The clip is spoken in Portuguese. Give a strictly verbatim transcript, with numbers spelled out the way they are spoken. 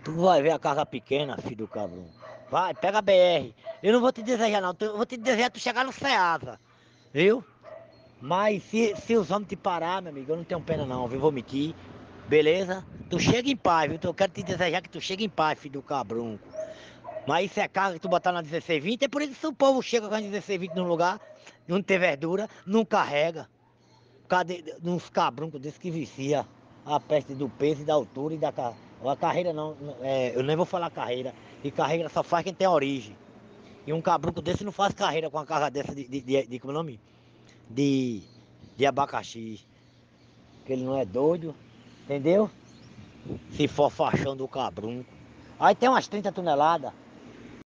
Tu vai ver a carga pequena, filho do cabrão. Vai, pega a B R. Eu não vou te desejar não, eu vou te desejar tu chegar no Ceasa, viu? Mas se, se os homens te parar, meu amigo, eu não tenho pena não, viu? Vou mentir. Beleza? Tu chega em paz, viu? Então eu quero te desejar que tu chegue em paz, filho do cabrão. Mas isso é carga que tu botar na dezesseis vinte, é por isso que o povo chega com a dezesseis vinte num lugar, não tem verdura, não carrega. Cadê uns cabruncos desse que vicia a peste do peso e da altura e da carreira. A carreira não, é, eu nem vou falar carreira. E carreira só faz quem tem origem. E um cabrunco desse não faz carreira com a carga dessa de, de, de, de como é o nome? De, de abacaxi. Porque ele não é doido, entendeu? Se for faixão do cabrunco. Aí tem umas trinta toneladas.